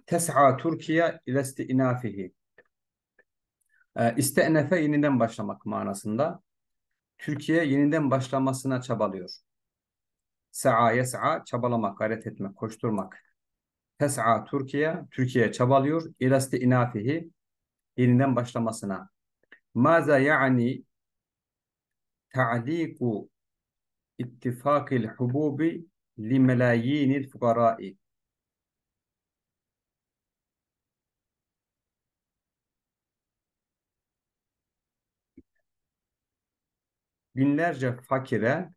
Tes'a Türkiye ile istinafihi. İste'nefe yeniden başlamak manasında. Türkiye yeniden başlamasına çabalıyor. Sa'a yes'a çabalamak, gayret etmek, koşturmak. Tes'a Türkiye çabalıyor. İle istinafihi yeniden başlamasına. Maza yani ta'liku ittifakil hububi li melayinil fukarai. Binlerce fakire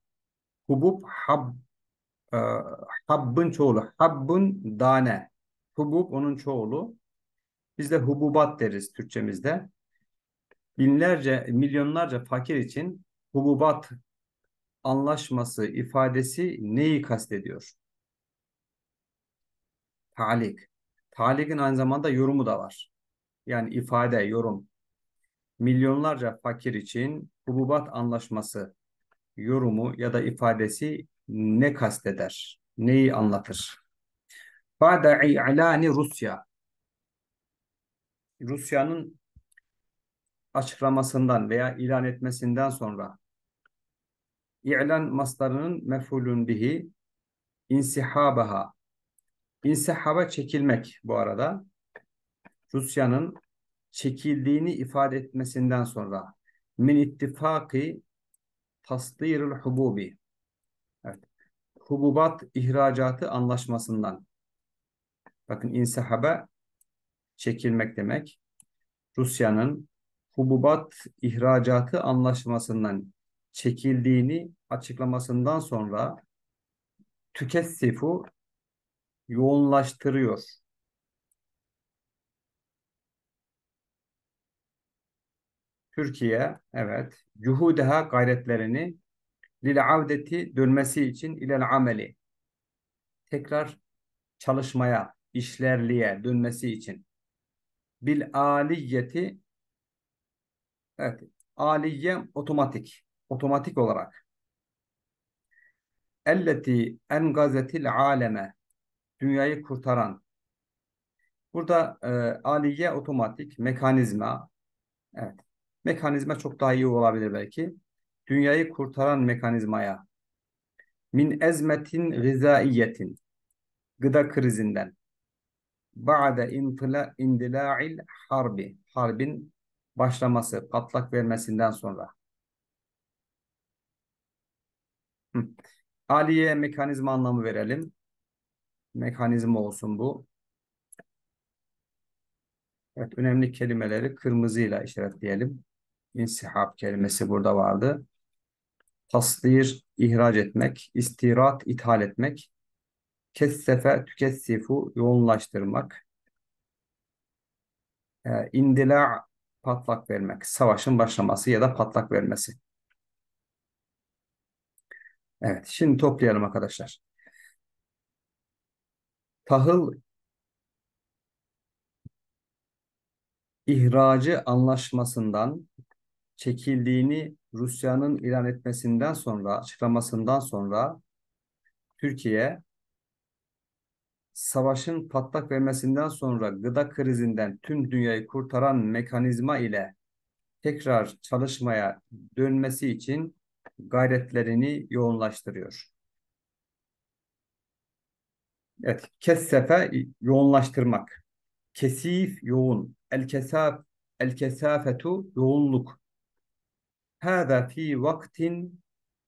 e, habbın çoğulu. Habbın tane. Hubub onun çoğulu. Biz de hububat deriz Türkçemizde. Binlerce, milyonlarca fakir için hububat anlaşması ifadesi neyi kastediyor? Talik. Talik'in aynı zamanda yorumu da var. Yani ifade, yorum. Milyonlarca fakir için hububat anlaşması yorumu ya da ifadesi ne kasteder? Neyi anlatır? Ba'de i'lani Rusya. Rusya'nın açıklamasından veya ilan etmesinden sonra İ'lan mastarının mef'ulün bihi insihabaha. İnsihaba çekilmek bu arada. Rusya'nın çekildiğini ifade etmesinden sonra min ittifaki tasdiril hububi. Evet. Hububat ihracatı anlaşmasından. Bakın insihaba çekilmek demek. Rusya'nın hububat ihracatı anlaşmasından çekildiğini açıklamasından sonra tükessifu yoğunlaştırıyor. Türkiye, evet, yuhudeha gayretlerini lil avdeti dönmesi için ilel ameli tekrar çalışmaya, işlerliğe dönmesi için bil aliyeti, evet, aliye otomatik olarak elleti engazetil aleme dünyayı kurtaran. Burada aliye otomatik mekanizma, evet, mekanizma çok daha iyi olabilir belki. Dünyayı kurtaran mekanizmaya min ezmetin gızaiyetin gıda krizinden ba'de indila'il harbin başlaması, patlak vermesinden sonra. Hı. Aliye mekanizma anlamı verelim. Mekanizma olsun bu. Evet, önemli kelimeleri kırmızıyla işaretleyelim. İnsihab kelimesi burada vardı. Tasdir, ihraç etmek. İstirat, ithal etmek. Kessefe, tükessifu, yoğunlaştırmak. İndila, patlak vermek. Savaşın başlaması ya da patlak vermesi. Evet, şimdi toplayalım arkadaşlar. Tahıl ihracı anlaşmasından çekildiğini Rusya'nın ilan etmesinden sonra, açıklamasından sonra Türkiye savaşın patlak vermesinden sonra gıda krizinden tüm dünyayı kurtaran mekanizma ile tekrar çalışmaya dönmesi için gayretlerini yoğunlaştırıyor. Evet, kessefe yoğunlaştırmak. Kesif yoğun. El kesafetu yoğunluk. Hâzâ fî vaktin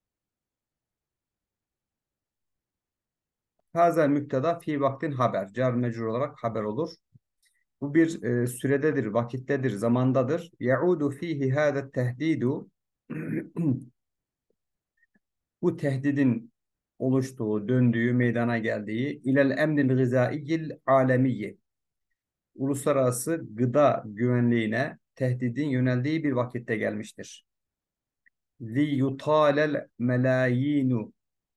Hâzâ müpteda fî vaktin haber. Car mecrur olarak haber olur. Bu bir sürededir, vakittedir, zamandadır. Yaudu fihi hâzâ tehdidu. Bu tehdidin oluştuğu, döndüğü, meydana geldiği ilel emnil gızaiyil alemiyye. Uluslararası gıda güvenliğine tehdidin yöneldiği bir vakitte gelmiştir. Li yutalel melayinu.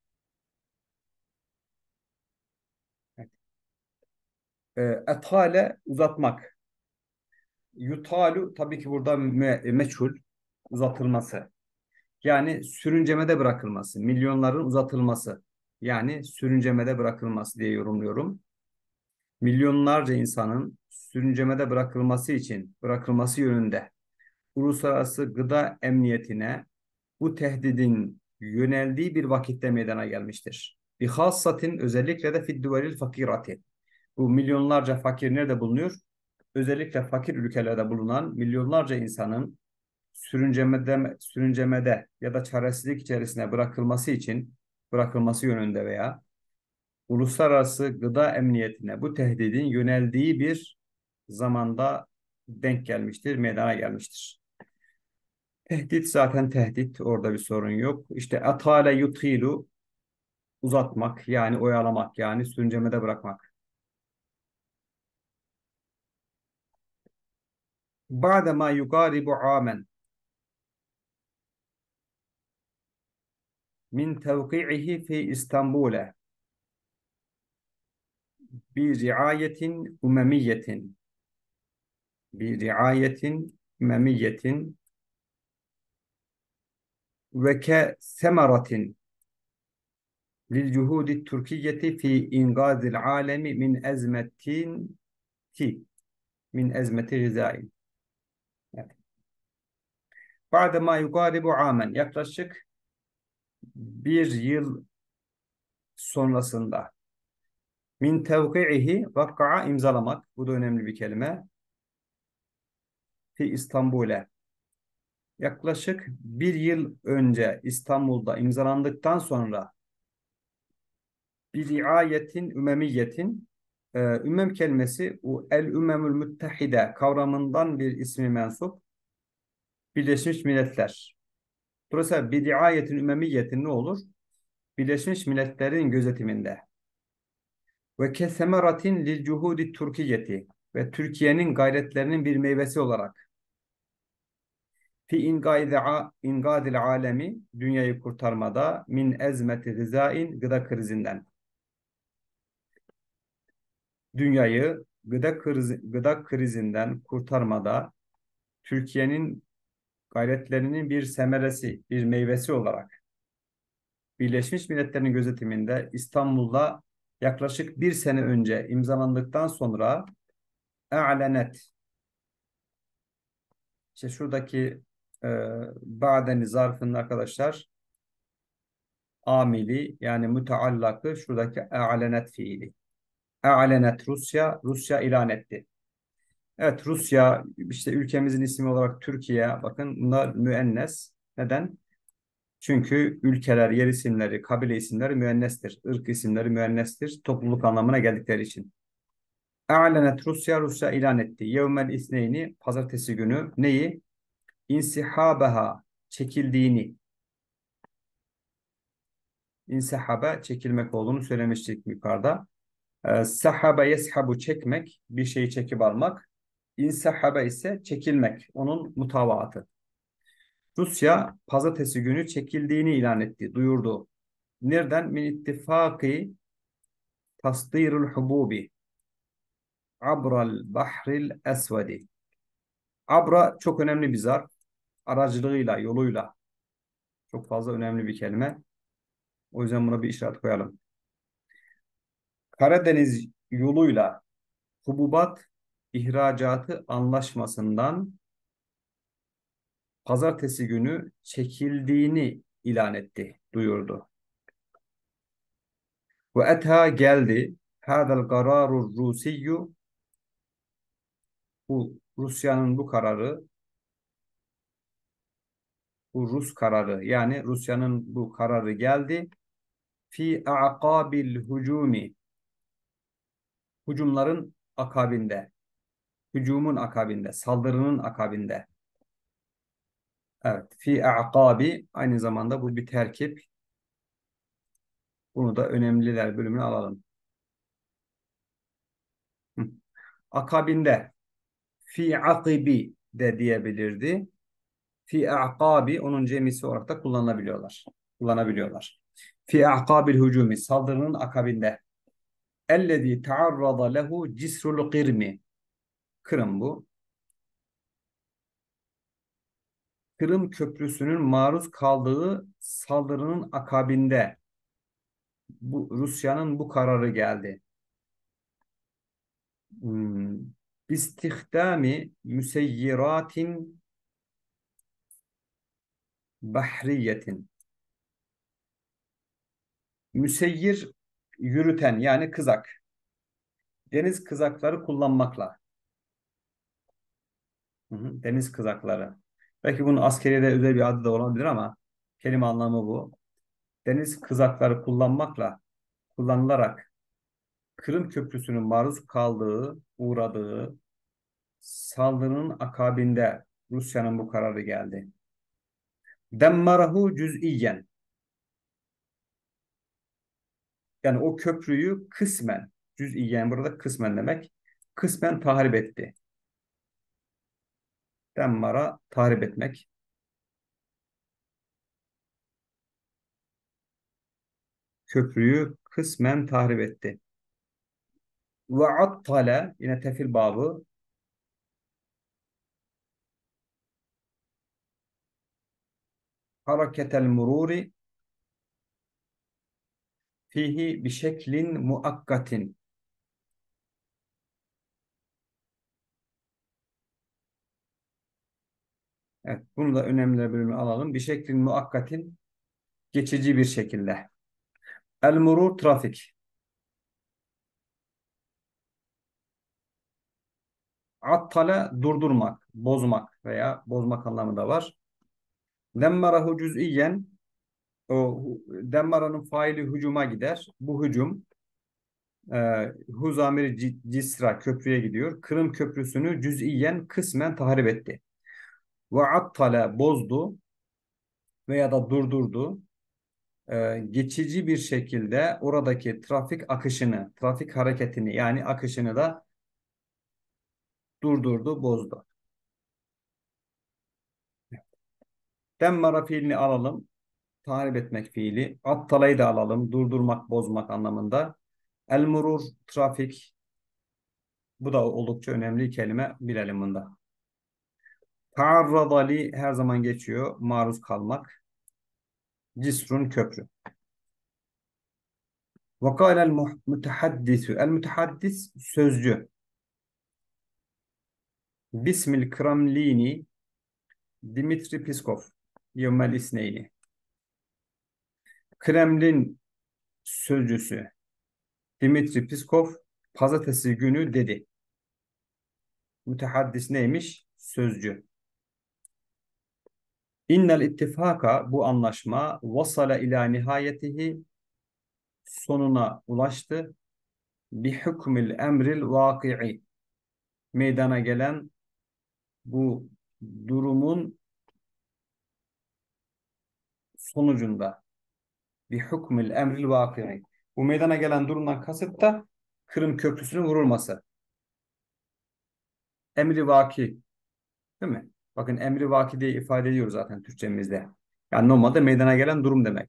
Etale uzatmak. Yutalu tabii ki burada meçhul, uzatılması. Yani sürüncemede bırakılması. Milyonların uzatılması. Yani sürüncemede bırakılması diye yorumluyorum. milyonlarca insanın sürüncemede bırakılması yönünde uluslararası gıda emniyetine bu tehdidin yöneldiği bir vakitte meydana gelmiştir. Bihassatin özellikle de fidduvelil fakirati. Bu milyonlarca fakir nerede bulunuyor? Özellikle fakir ülkelerde bulunan milyonlarca insanın sürüncemede ya da çaresizlik içerisine bırakılması yönünde veya uluslararası gıda emniyetine bu tehdidin yöneldiği bir zamanda denk gelmiştir, meydana gelmiştir. Tehdit zaten tehdit, orada bir sorun yok. İşte atale yutilu uzatmak yani oyalamak yani sürüncemede bırakmak. Ba'dema yugaribu amen min tevki'ihi fi İstanbul'e bi riayetin umemiyetin ve ke semeratin lil cuhudi Türkiye'ti fi ingazil alemi ti min ezmeti gızain. Evet. Ba'dema yugaribu amen yaklaşık bir yıl sonrasında min tevki'ihi vakka'a imzalamak. Bu da önemli bir kelime. Fi İstanbul'e. Yaklaşık bir yıl önce İstanbul'da imzalandıktan sonra bir riayetin ümemiyetin ümmem kelimesi o el ümmemül müttehide kavramından bir ismi mensup Birleşmiş Milletler. Dolayısıyla bir riayetin ümmemiyetin ne olur? Birleşmiş Milletler'in gözetiminde. Ve kesemeratin lil cuhudi Türkiyeti ve Türkiye'nin gayretlerinin bir meyvesi olarak fi ingadil alemi dünyayı kurtarmada min ezmeti gızain gıda krizinden. Dünyayı gıda krizinden kurtarmada Türkiye'nin gayretlerinin bir semeresi, bir meyvesi olarak Birleşmiş Milletler'in gözetiminde İstanbul'da yaklaşık bir sene önce imzalandıktan sonra e'lenet işte şuradaki e, ba'deni zarfının arkadaşlar amili yani müteallakı şuradaki e'lenet fiili. E'lenet Rusya ilan etti. Evet Rusya işte ülkemizin ismi olarak Türkiye bakın bunlar müennes. Neden? Çünkü ülkeler, yer isimleri, kabile isimleri müennestir. Irk isimleri müennestir. Topluluk anlamına geldikleri için. E'lenet Rusya ilan etti. Yevmel isneyni pazartesi günü neyi? İnsihabeha çekildiğini. İnsihabe çekilmek olduğunu söylemiştik yukarıda. Sahabe yeshabu çekmek, bir şeyi çekip almak. İnsahabe ise çekilmek, onun mutavaatı. Rusya pazartesi günü çekildiğini ilan etti, duyurdu. Nereden? Min ittifaki tasdirul hububi abral bahril esvedi. Abra çok önemli bir zarf. Aracılığıyla, yoluyla. Çok fazla önemli bir kelime. O yüzden buna bir işaret koyalım. Karadeniz yoluyla hububat ihracatı anlaşmasından pazartesi günü çekildiğini ilan etti, duyurdu. Ve eta geldi hadal kararur Rusiyyu bu Rusya'nın bu Rus kararı yani Rusya'nın bu kararı geldi fi a'qabil hucumi hücumların akabinde hücumun akabinde saldırının akabinde evet fi a'qabi aynı zamanda bu bir terkip bunu da önemliler bölümüne alalım. Hı. Akabinde fi akibi de diyebilirdi. Fi a'qabi onun cemisi olarak da kullanabiliyorlar. Fi a'qabil hücumi saldırının akabinde. Ellezî taarrada lehu cisrul qirmi. Kırım bu. Kırım Köprüsü'nün maruz kaldığı saldırının akabinde bu Rusya'nın bu kararı geldi. Hmm. Bistihdami müseyyiratin bahriyetin. Müseyyir yürüten yani kızak. Deniz kızakları kullanmakla. Hı hı, deniz kızakları. Belki bunun askeriyede özel bir adı da olabilir ama kelime anlamı bu. Deniz kızakları kullanılarak Kırım Köprüsü'nün maruz uğradığı saldırının akabinde Rusya'nın bu kararı geldi. Demmarahu cüz'iyen. Yani o köprüyü kısmen, cüz'iyen burada kısmen demek, kısmen tahrip etti. Demmara tahrip etmek. Köprüyü kısmen tahrip etti. Ve attale yine tefil babı hareketel mururi fihi bi şeklin muakkatin. Evet, bunu da önemli bölümü alalım. Bir şeklin muakkatin geçici bir şekilde. El murur trafik. Attale durdurmak, bozmak veya bozmak anlamında var. Demmarahu cüz'iyen o demmaranın faili hücuma gider. Bu hücum Huzamir Cisra köprüye gidiyor. Kırım Köprüsü'nü cüz'iyen kısmen tahrip etti. Ve attale bozdu veya da durdurdu. Geçici bir şekilde oradaki trafik akışını, trafik hareketini yani akışını da durdurdu, bozdu. Demmara fiilini alalım. Tahrip etmek fiili. Attalayı da alalım. Durdurmak, bozmak anlamında. El murur, trafik. Bu da oldukça önemli kelime. Bilelim bunda. Ta'arradali her zaman geçiyor. Maruz kalmak. Cisrun köprü. Vakal el mütehaddisü. El mütehaddis sözcü. Bismil Kremlini Dimitri Piskov. Yevmel İsneyni. Kremlin sözcüsü Dimitri Piskov pazartesi günü dedi. Mütehaddis neymiş? Sözcü. İnnel ittifaka bu anlaşma vasala ila nihayetihi sonuna ulaştı. Bi hükmül emril vaki'i meydana gelen bu durumun sonucunda bi hükmül emril vaki'i bu meydana gelen durumdan kasıt da Kırım Köprüsü'nün vurulması. Emri vaki değil mi? Bakın emri vaki diye ifade ediyoruz zaten Türkçemizde. Yani normalde meydana gelen durum demek.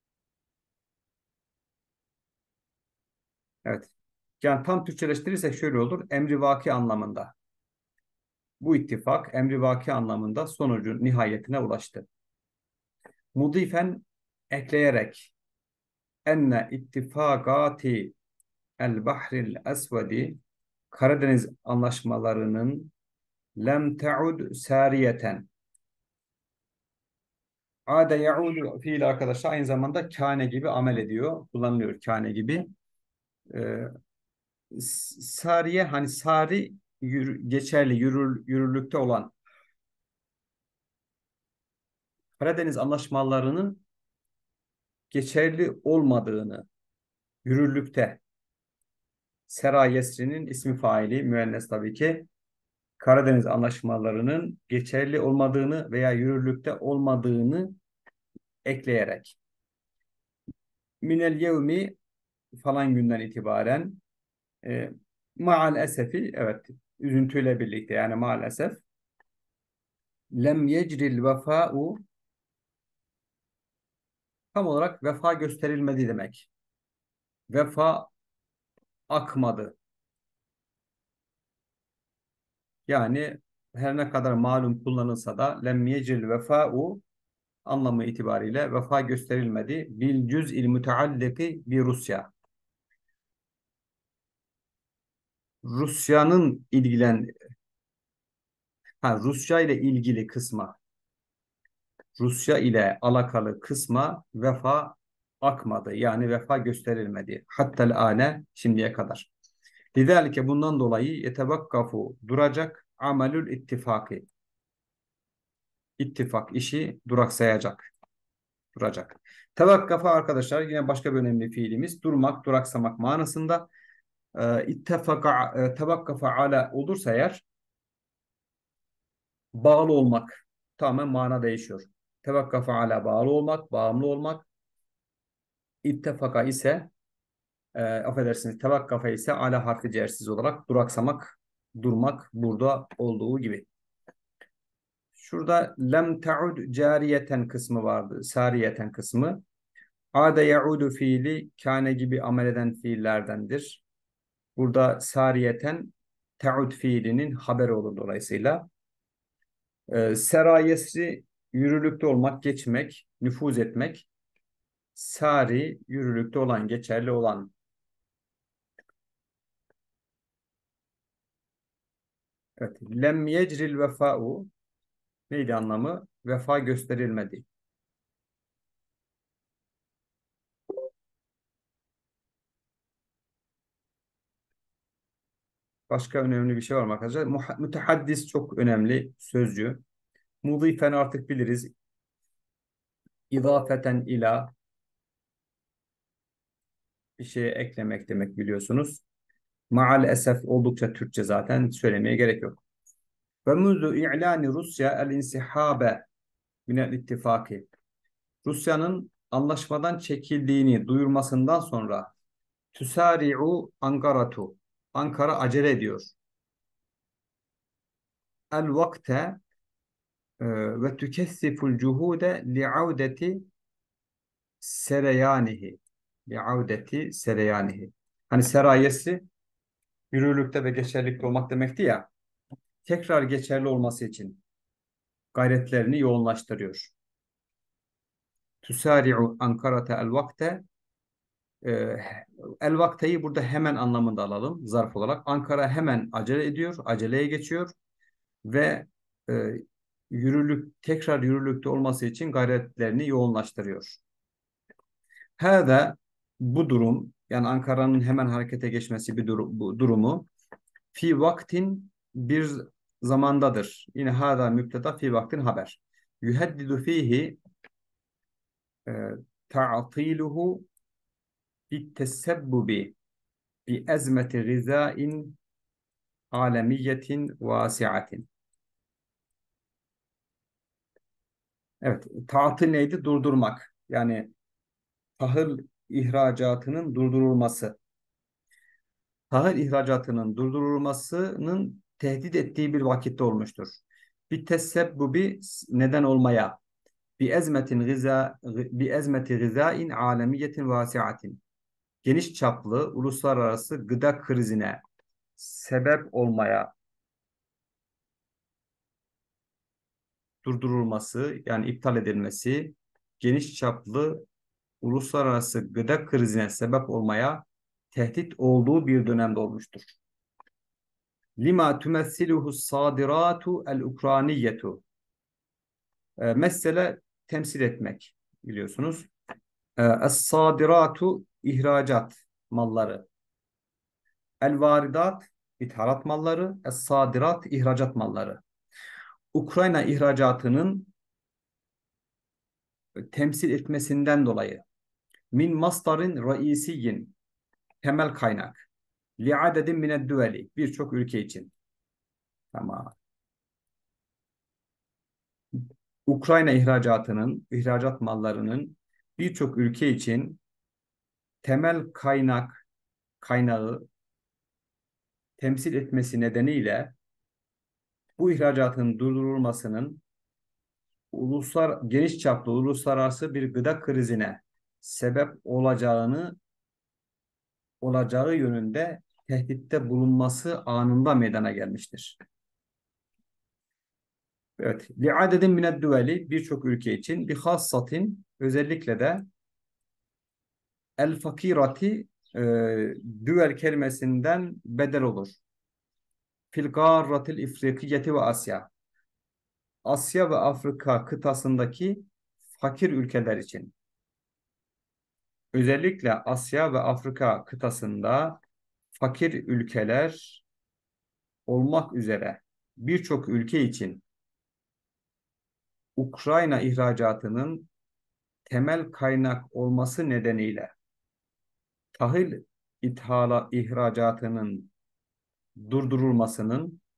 Evet. Yani tam Türkçeleştirirsek şöyle olur. Emri vaki anlamında. Bu ittifak emri vaki anlamında sonucun nihayetine ulaştı. Mudifen ekleyerek enne ittifakati el bahril esvedi Karadeniz anlaşmalarının lem te'ud sariyeten. Ade yaudu fiil arkadaşlar aynı zamanda kâne gibi amel ediyor. Kullanılıyor kâne gibi. Ee, Sariye hani sari geçerli yürürlükte olan Karadeniz anlaşmalarının geçerli olmadığını yürürlükte Sera Yesri'nin ismi faili müennes tabii ki Karadeniz anlaşmalarının geçerli olmadığını veya yürürlükte olmadığını ekleyerek minel yevmi falan günden itibaren e, maal esefi evet üzüntüyle birlikte yani maalesef lem yecril vefa'u tam olarak vefa gösterilmedi demek. Vefa akmadı. Yani her ne kadar malum kullanılsa da lem yecil vefa'u anlamı itibariyle vefa gösterilmedi. Bil cüz'il mütealliki bi Rusya. Rusya'nın ilgilen Rusya ile ilgili kısma, Rusya ile alakalı kısma vefa akmadı. Yani vefa gösterilmedi. Hattel ane şimdiye kadar. Lidalike bundan dolayı yetevakkafu duracak amelül ittifakı. İttifak işi duraksayacak. Duracak. Tevakkafa arkadaşlar yine başka bir önemli fiilimiz. Durmak, duraksamak manasında. Tevakkafa ala olursa eğer bağlı olmak. Tamamen mana değişiyor. Tevakkafa ala bağlı olmak, bağımlı olmak. İttefaka ise affedersiniz tevakkafa ise ala harfi cersiz olarak duraksamak, durmak burada olduğu gibi. Şurada lem ta'ud cariyeten kısmı vardı. Sariyeten kısmı. Ade yaudu fiili kâne gibi amel eden fiillerdendir. Burada sariyeten ta'ud fiilinin haberi olur dolayısıyla. Serayesi yürürlükte olmak, geçmek, nüfuz etmek. Sari yürürlükte olan, geçerli olan. Evet. Lem yecril vefa'u neydi anlamı? Vefa gösterilmedi. Başka önemli bir şey var mı arkadaşlar? Mütehaddis çok önemli sözcüğü. Mudifen artık biliriz. İzafeten ila bir şeye eklemek demek biliyorsunuz. Maal esef oldukça Türkçe zaten söylemeye gerek yok. Ve munzu i'lani Rusya el insihabe minel ittifaki. Rusya'nın anlaşmadan çekildiğini duyurmasından sonra tüsari'u Ankaratu. Ankara acele ediyor. El vakte ve tükessiful cuhude li'avdeti sereyanihi. Li'avdeti sereyanihi. Hani serayesi yürürlükte ve geçerlikte olmak demekti ya. Tekrar geçerli olması için gayretlerini yoğunlaştırıyor. Tüsari'u Ankara'ta el vakte el vakteyi burada hemen anlamında alalım zarf olarak. Ankara hemen acele ediyor, aceleye geçiyor ve e, tekrar yürürlükte olması için gayretlerini yoğunlaştırıyor. Hâzâ bu durum yani Ankara'nın hemen harekete geçmesi bu durumu fi vaktin bir zamandadır. Yine hâzâ müpteda fi vaktin haber. Yuheddidu fihi e, ta'tiluhu bit tesebbubi bi ezmeti gızain alemiyetin vasiatin. Evet, tatil neydi? Durdurmak. Yani tahıl ihracatının durdurulması. Tahıl ihracatının durdurulmasının tehdit ettiği bir vakitte olmuştur. Bir tesebbubi neden olmaya. Bi ezmeti gızain alemiyetin vasiatin. Geniş çaplı uluslararası gıda krizine sebep olmaya durdurulması yani iptal edilmesi geniş çaplı uluslararası gıda krizine sebep olmaya tehdit olduğu bir dönemde olmuştur. Lima tümessiluhu sadiratu el-Ukraniyetu. Mesele temsil etmek biliyorsunuz. Es-sadiratu ihracat malları. El-varidat ithalat malları. Es-sadirat ihracat malları. Ukrayna ihracatının temsil etmesinden dolayı min masdarin raisiyin temel kaynak li adedin mined düveli birçok ülke için. Tamam. Ukrayna ihracat mallarının birçok ülke için temel kaynağı temsil etmesi nedeniyle bu ihracatın durdurulmasının geniş çaplı uluslararası bir gıda krizine sebep olacağı yönünde tehditte bulunması anında meydana gelmiştir. Evet. Li'adedin mined düveli birçok ülke için bir hassatin özellikle de el fakirati e, düvel kelimesinden bedel olur. fil garratil ifrikiyeti ve Asya. Asya ve Afrika kıtasındaki fakir ülkeler için. Özellikle Asya ve Afrika kıtasında fakir ülkeler olmak üzere birçok ülke için Ukrayna ihracatının temel kaynak olması nedeniyle tahıl ihracatının durdurulmasının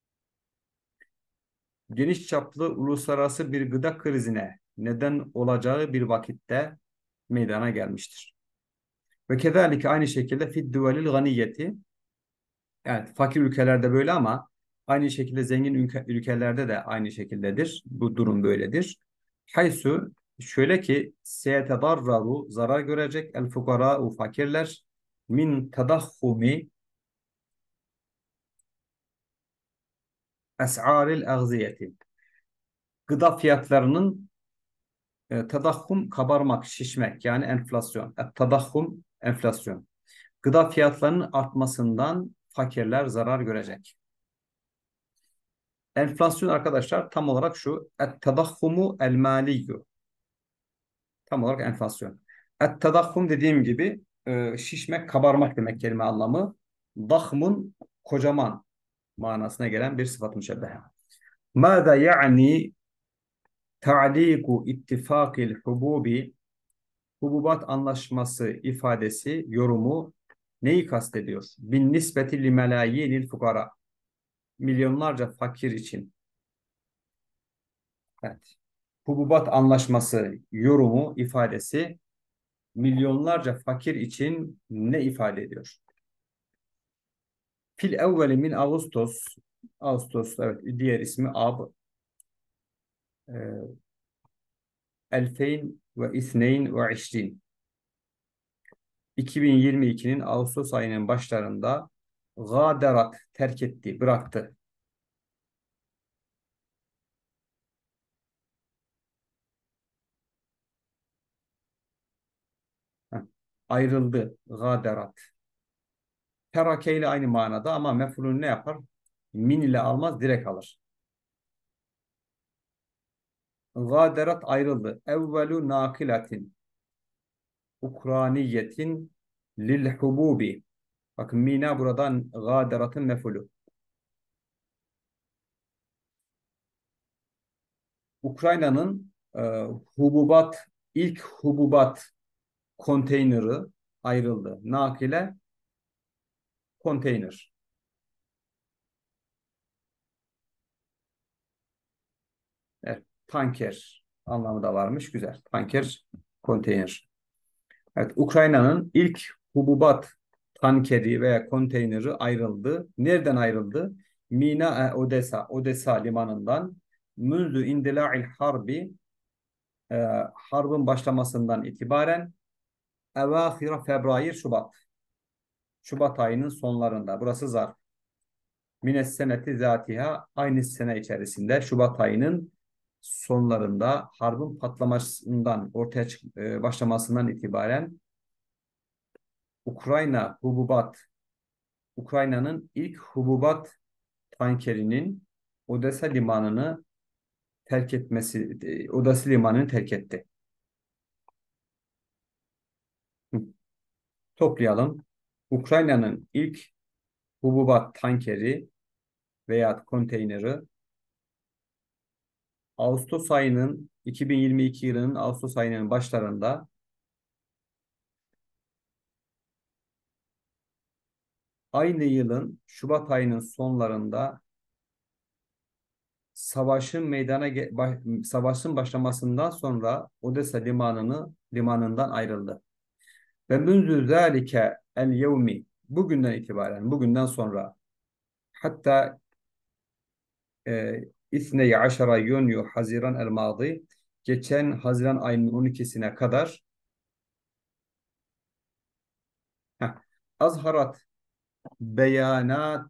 geniş çaplı uluslararası bir gıda krizine neden olacağı bir vakitte meydana gelmiştir. Ve kezalike aynı şekilde fid duvelil ganiyeti, evet fakir ülkelerde böyle ama aynı şekilde zengin ülkelerde de aynı şekildedir. Bu durum böyledir. Haysu şöyle ki seyetedarraru zarar görecek el fukara'u fakirler min tadahhumi es'aril agziyeti. Gıda fiyatlarının tadahhum kabarmak, şişmek yani enflasyon. Tadahhum enflasyon. Gıda fiyatlarının artmasından fakirler zarar görecek. Enflasyon arkadaşlar tam olarak şu. Et-tadahhumu el-maliyyu. Tam olarak enflasyon. Et-tadahhum dediğim gibi şişmek, kabarmak demek kelime anlamı. Dahmun kocaman manasına gelen bir sıfat müşebbehe. Mâzâ ya'ni ta'liku ittifâkil hububi, hububat anlaşması ifadesi, yorumu neyi kastediyor? Bin nispeti li melayinil fukara. Milyonlarca fakir için. Evet. Hububat anlaşması yorumu ifadesi milyonlarca fakir için ne ifade ediyor? Fil evveli min Ağustos, Ağustos evet diğer ismi Ab, 2022 2022'nin Ağustos ayının başlarında gadarat terk etti, bıraktı. Heh, ayrıldı, gadarat. Terake ile aynı manada ama mef'ulünü ne yapar? Min ile almaz, direkt alır. Gadarat ayrıldı. Evvelu nakilatin Ukraniyetin lil hububi. Bakın mina buradan gadaratın mef'ulü. Ukrayna'nın hububat, ilk hububat konteyneri ayrıldı. Nakile konteyner. Evet, tanker anlamı da varmış. Güzel. Tanker, konteyner. Evet, Ukrayna'nın ilk hububat tankeri veya konteyneri ayrıldı. Nereden ayrıldı? Mina Odessa, Odessa limanından Münzü indila'il harbi, e, harbın başlamasından itibaren evâhira Februar, Şubat. Şubat ayının sonlarında. Burası zarf. Mines seneti zatiha, aynı sene içerisinde Şubat ayının sonlarında harbın patlamasından başlamasından itibaren Ukrayna hububat Ukrayna'nın ilk hububat tankerinin Odessa limanını Odessa limanını terk etti. Hı. Toplayalım. Ukrayna'nın ilk hububat tankeri veya konteyneri Ağustos ayının 2022 yılının Ağustos ayının başlarında aynı yılın Şubat ayının sonlarında savaşın başlamasından sonra Odessa limanından ayrıldı. Ve münzü zâlike el yevmi, bugünden itibaren, bugünden sonra hatta İsney aşara Yunyu Haziran el madi, geçen Haziran ayının 12'sine kadar heh, azharat beyanat,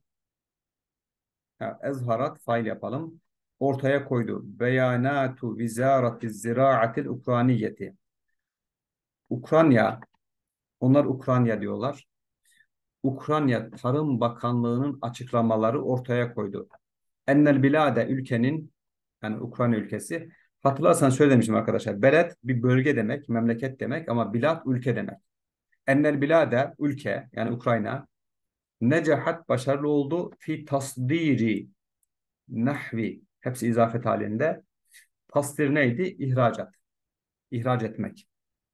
ezharat fail yapalım. Ortaya koydu. Beyanatu vizarati ziraatil Ukraniyeti. Ukrayna, onlar Ukrayna diyorlar. Ukrayna Tarım Bakanlığı'nın açıklamaları ortaya koydu. Ennel bilade ülkenin, yani Ukrayna ülkesi, hatırlarsan söylemiştim arkadaşlar. Beled bir bölge demek, memleket demek, ama bilad ülke demek. Ennel bilade ülke, yani Ukrayna, necahat başarılı oldu fi tasdiri nahvi, hepsi izafet halinde. Tasdir neydi? İhracat. İhraç etmek.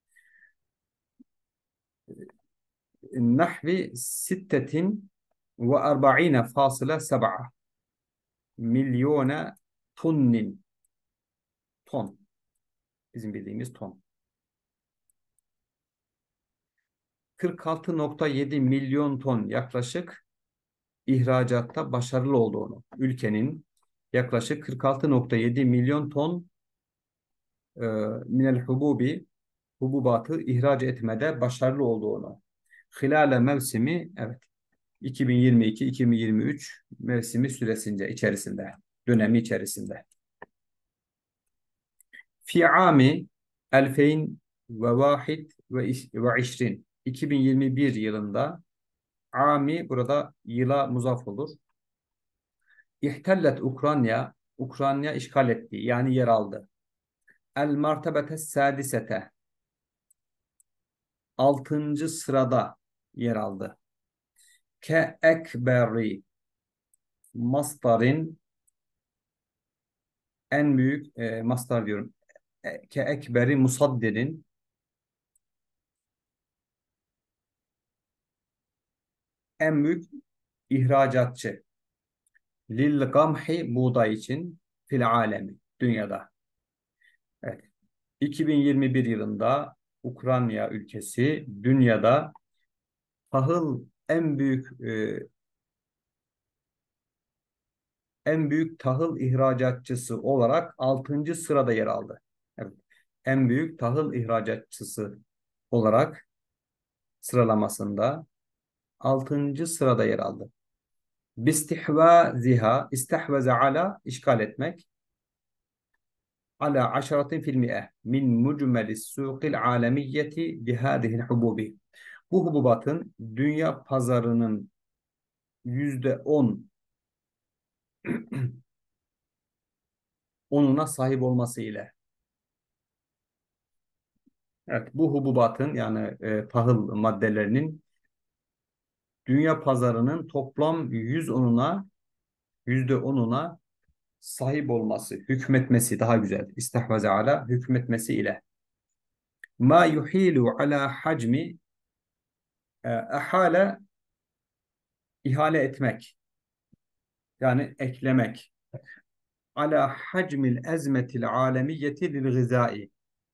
Nahvi sittetin ve arba'ine fasıla seb'a milyona tonnin. Ton. Bizim bildiğimiz ton. 46,7 milyon ton yaklaşık ihracatta başarılı olduğunu, ülkenin yaklaşık 46,7 milyon ton e, minel hububi, hububatı ihraç etmede başarılı olduğunu. Hilale mevsimi, evet, 2022-2023 mevsimi süresince içerisinde, dönemi içerisinde. Fi ami 2021 2021 yılında, ami burada yıla muzaf olur. İhtellet Ukrayna, Ukrayna işgal etti, yani yer aldı. El martebete sadisete, 6. sırada yer aldı. Ke ekberi, mastarın en büyük, mastar diyorum. Ke ekberi musaddirin, en büyük ihracatçı. Lil gamhi, buğday için, fil alemi, dünyada. Evet. 2021 yılında Ukrayna ülkesi dünyada tahıl en büyük tahıl ihracatçısı olarak 6. sırada yer aldı. Evet. En büyük tahıl ihracatçısı olarak sıralamasında 6. sırada yer aldı. Bistihvaziha, istehveze ala, işgal etmek. Ala aşaratin fil mi'e min mucmelis suqil alemiyyeti lihâzihil hububi. Bu hububatın dünya pazarının %10 onuna sahip olması ile. Evet, bu hububatın, yani tahıl maddelerinin dünya pazarının toplam %10'una sahip olması, hükmetmesi, daha güzel. İstihvaze ala, hükmetmesi ile. Ma yuhilu ala hacmi, ahale, ihale etmek, yani eklemek. Ala hacmil ezmetil alemiyyeti lil gızai.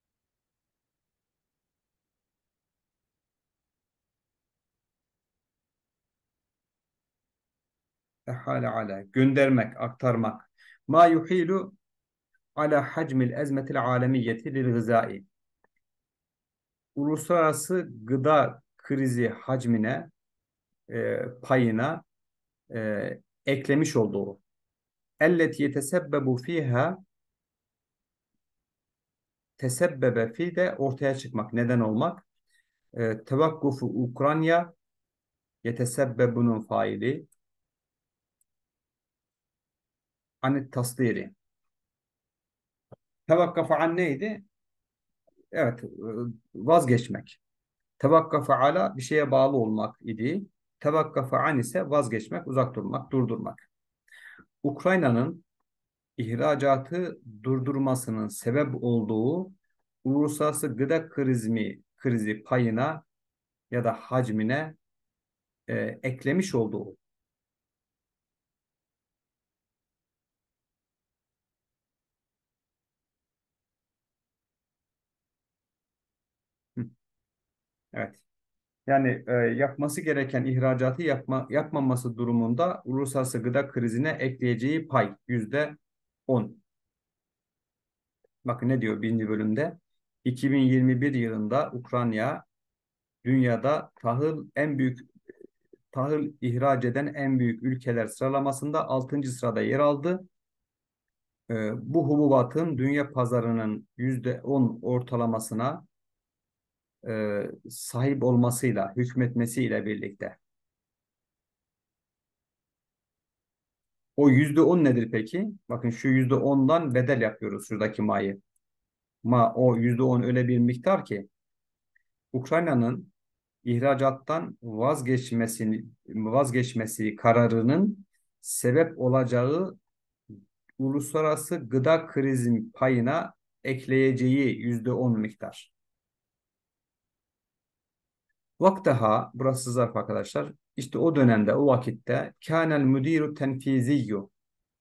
Ehale ala, göndermek, aktarmak. Ma yuhilu ala hacmil ezmetil alemiyyeti lil gızai. Uluslararası gıda krizi hacmine, payına eklemiş olduğu. Elleti yetesebbebu fiha, tesebbebe fi de ortaya çıkmak, neden olmak. Tevakkufu Ukrayna, yetesebbebunun faili. Anit tasdiri. Tevakkafa an neydi? Evet, vazgeçmek. Tevakkafa ala, bir şeye bağlı olmak idi. Tevakkafa an ise vazgeçmek, uzak durmak, durdurmak. Ukrayna'nın ihracatı durdurmasının sebep olduğu uluslararası gıda krizi payına ya da hacmine eklemiş olduğu. Hı, evet. Yani yapması gereken ihracatı yapmaması durumunda uluslararası gıda krizine ekleyeceği pay %10. Bakın ne diyor birinci bölümde? 2021 yılında Ukrayna dünyada tahıl ihraç eden en büyük ülkeler sıralamasında 6. sırada yer aldı. Bu hububatın dünya pazarının %10 ortalamasına sahip olmasıyla, hükmetmesiyle birlikte. O %10 nedir peki? Bakın şu %10'dan bedel yapıyoruz şuradaki ma'yı. O %10 öyle bir miktar ki Ukrayna'nın ihracattan vazgeçmesi kararının sebep olacağı uluslararası gıda krizin payına ekleyeceği %10 miktar. Vaktaha, burası zarf arkadaşlar. İşte o dönemde, o vakitte kânel müdîru tenfiziyyu.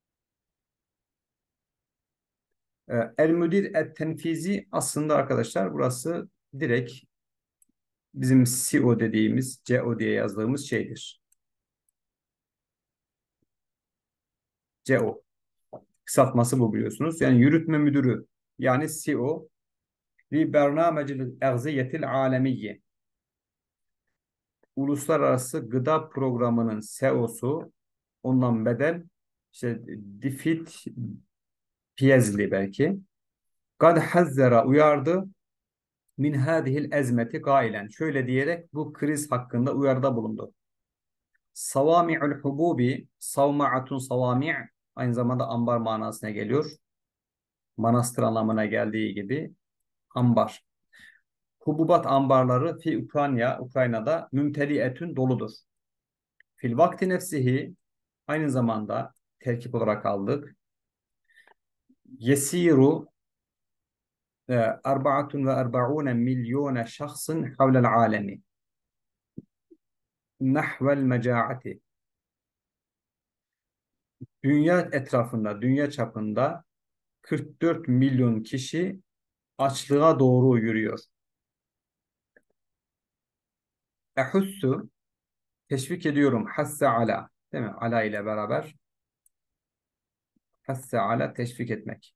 El müdir et tenfizi aslında arkadaşlar burası direkt bizim CEO dediğimiz, CO diye yazdığımız şeydir. CO. Kısaltması bu biliyorsunuz. Yani yürütme müdürü yani CEO li bernamecil egziyetil alemiyye. Uluslararası Gıda Programı'nın CEO'su ondan bedel işte Difit Piyezli belki. Kad hazzera uyardı min hadihil ezmeti gailen. Şöyle diyerek bu kriz hakkında uyarıda bulundu. Savami'ul hububi, savma'atun savami' aynı zamanda ambar manasına geliyor. Manastır anlamına geldiği gibi ambar. Hububat ambarları fi Ukrayna'da mümteli'etün doludur. Fil vakti nefsihi aynı zamanda terkip olarak aldık. Yesiru arba'atun ve arba'une milyone şahsın havlel alemi nahvel mecaati. Dünya etrafında, dünya çapında 44 milyon kişi açlığa doğru yürüyor. Ehussu teşvik ediyorum. Hasse ala. Değil mi? Ala ile beraber. Hasse ala teşvik etmek.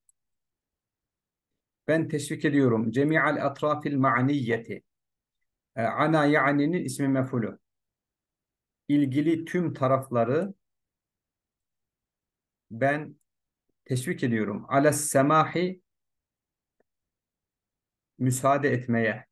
Ben teşvik ediyorum. Cemi'al atrafil ma'niyeti. Ana ya'ninin ismi mef'ulü. İlgili tüm tarafları ben teşvik ediyorum. Alas semahi müsaade etmeye.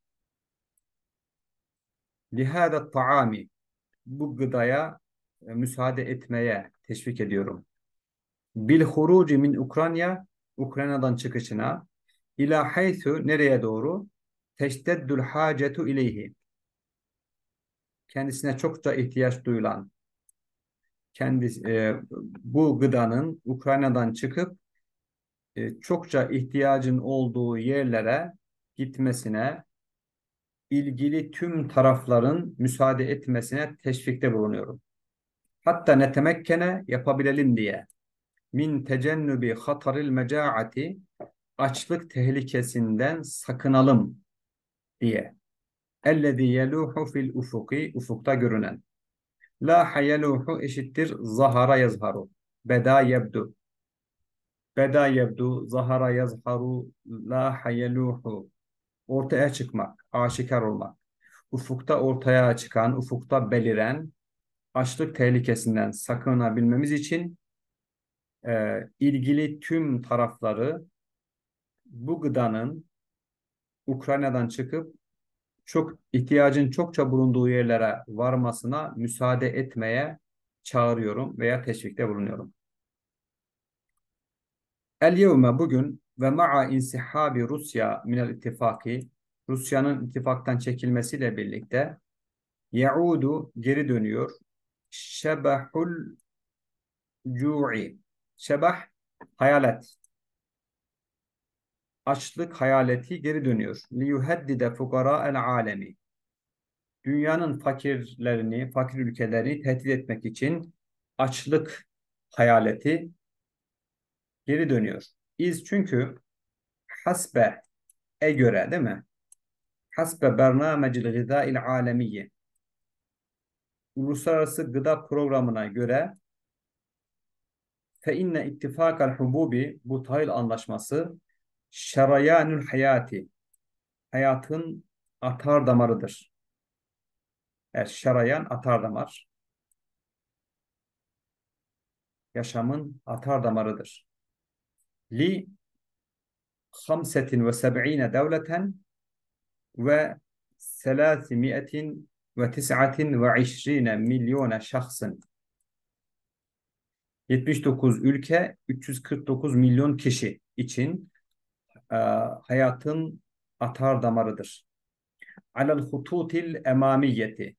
Lihada taami bu gıdaya müsaade etmeye teşvik ediyorum. Bil huruci min Ukrayna'dan çıkışına ila haythu nereye doğru? Teşteddül hacetu ileyhi. Kendisine çokça ihtiyaç duyulan bu gıdanın Ukrayna'dan çıkıp çokça ihtiyacın olduğu yerlere gitmesine ilgili tüm tarafların müsaade etmesine teşvikte bulunuyorum. Hatta netemekkene yapabilelim diye min tecennubi hataril mecaati açlık tehlikesinden sakınalım diye. Ellezî yeluhu fil ufuki ufukta görünen. La hayeluhu eşittir zahara yazharu. Beda yebdu. Beda yebdu, zahara yazharu, la hayeluhu. Ortaya çıkmak, aşikar olmak. Ufukta ortaya çıkan, ufukta beliren açlık tehlikesinden sakınabilmemiz için ilgili tüm tarafları bu gıdanın Ukrayna'dan çıkıp ihtiyacın çokça bulunduğu yerlere varmasına müsaade etmeye çağırıyorum veya teşvikte bulunuyorum. El yevme bugün ve ma'a insihabi Rusya minel ittifaki Rusya'nın ittifaktan çekilmesiyle birlikte yaudu geri dönüyor. Şebahul cu'i. Şebah hayalet. Açlık hayaleti geri dönüyor. Liyuheddide fukara'el alemi. Dünyanın fakir ülkeleri tehdit etmek için açlık hayaleti geri dönüyor. Çünkü hasbe göre değil mi? Hasbe bernamecil gıdail alemiye. Uluslararası Gıda Programı'na göre fe inne ittifakal hububi bu tahıl anlaşması şerayanül hayati hayatın atar damarıdır. Evet, şerayan atar damar. Yaşamın atar damarıdır. Li 75 devleten ve 329 milyona şahsın. 79 ülke, 349 milyon kişi için e, hayatın atar damarıdır. Alel hututil emamiyeti.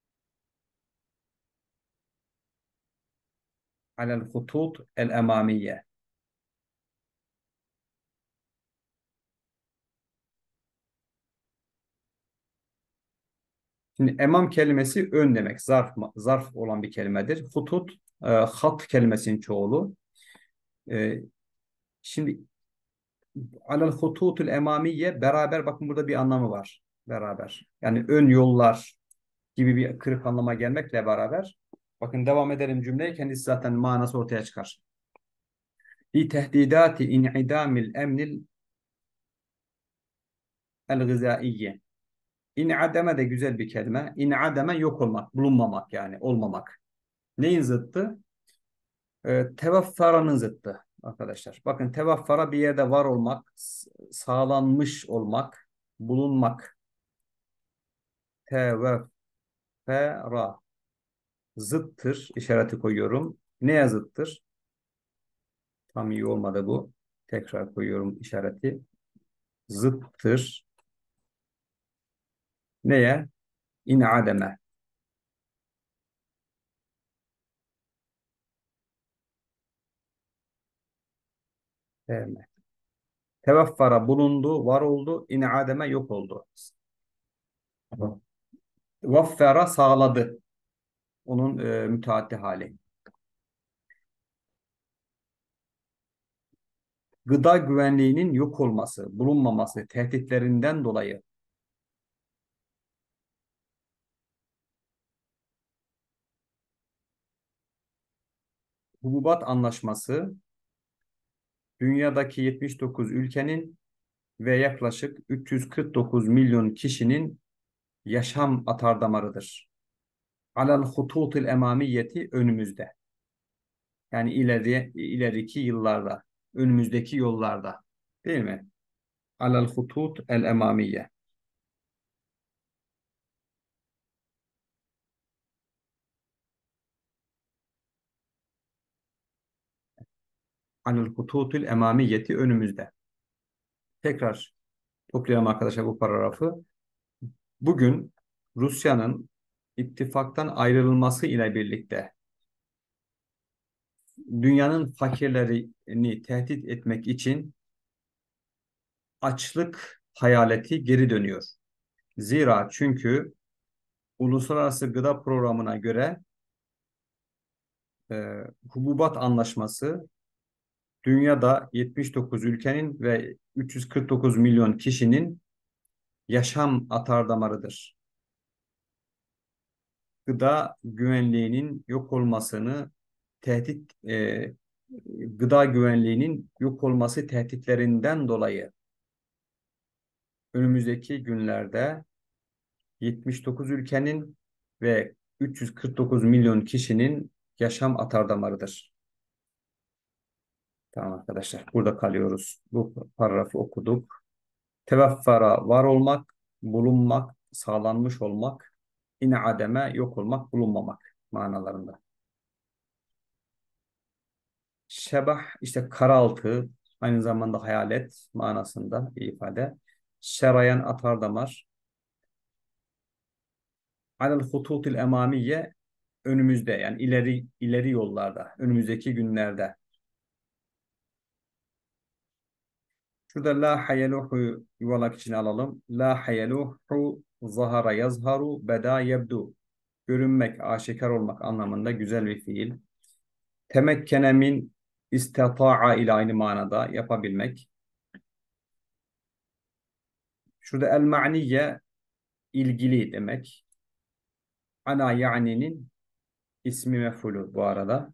Alel hutut el emamiye. Şimdi emam kelimesi ön demek. Zarf olan bir kelimedir. Hutut hat kelimesinin çoğulu. E, Şimdi alel hututul emamiye beraber, bakın burada bir anlamı var. Beraber. Yani ön yollar gibi bir kırık anlama gelmekle beraber. Bakın devam edelim cümleyi. Kendisi zaten manası ortaya çıkar. Li tehdidati in'idamil emnil el gızaiyye. İn'ademe de güzel bir kelime. İn'ademe yok olmak, bulunmamak, yani olmamak. Neyin zıttı? Tevaffaranın zıttı arkadaşlar. Bakın tevaffara bir yerde var olmak, sağlanmış olmak, bulunmak. Tevaffara zıttır. İşareti koyuyorum. Neye zıttır? Tam iyi olmadı bu. Tekrar koyuyorum işareti. Zıttır. Neye? İn'ademe. Sevme. Tevaffara bulundu, var oldu. İn'ademe yok oldu. Vaffara sağladı. Onun müteaddi hali. Gıda güvenliğinin yok olması, bulunmaması tehditlerinden dolayı hububat anlaşması dünyadaki 79 ülkenin ve yaklaşık 349 milyon kişinin yaşam atardamarıdır. Alal hututil emamiyeti önümüzde. Yani ileriki yıllarda, önümüzdeki yollarda. Değil mi? Alal hutut el emamiye. Alal hututul emamiyeti önümüzde. Tekrar toplayalım arkadaşlar bu paragrafı. Bugün Rusya'nın ittifaktan ayrılması ile birlikte dünyanın fakirlerini tehdit etmek için açlık hayaleti geri dönüyor. Zira çünkü Uluslararası Gıda Programı'na göre hububat anlaşması dünyada 79 ülkenin ve 349 milyon kişinin yaşam atardamarıdır. Gıda güvenliğinin yok olmasını gıda güvenliğinin yok olması tehditlerinden dolayı önümüzdeki günlerde 79 ülkenin ve 349 milyon kişinin yaşam atardamarıdır. Tamam arkadaşlar, burada kalıyoruz. Bu paragrafı okuduk. Tevaffara var olmak, bulunmak, sağlanmış olmak, ademe yok olmak, bulunmamak manalarında. Şebah işte karaltı, aynı zamanda hayalet manasında bir ifade. Şerayan atardamar. Alel hututil emamiye önümüzde, yani ileri yollarda, önümüzdeki günlerde. Şurada la hayeluhu yuvarlak içine alalım. La hayeluhu zahara yazharu beda yebdu. Görünmek, aşikar olmak anlamında güzel bir fiil. Temekkene min istata'a ile aynı manada yapabilmek. Şurada el ma'niye ilgili demek. Ana ya'ninin ismi mef'ulü bu arada.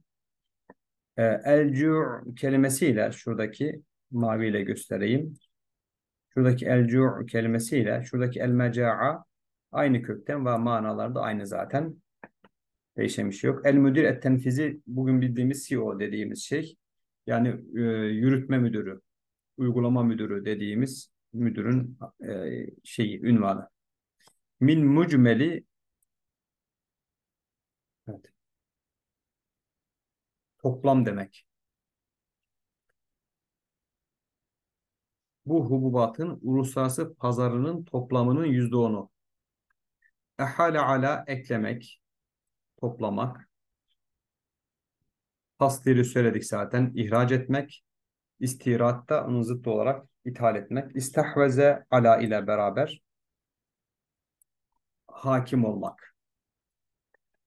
El-cu' kelimesiyle şuradaki maviyle göstereyim. Şuradaki el-cu' kelimesiyle şuradaki el-meca'a aynı kökten ve manalarda aynı zaten. Değişen bir şey yok. El-müdür et-tenfizi bugün bildiğimiz CEO dediğimiz şey. Yani yürütme müdürü, uygulama müdürü dediğimiz müdürün ünvanı. Min mucmeli, evet, toplam demek. Bu hububatın uluslararası pazarının toplamının %10'u. Ehale ala eklemek, toplamak. Tasdiri söyledik zaten. İhraç etmek. İstirahatta onun zıttı olarak ithal etmek. İstahveze ala ile beraber hakim olmak.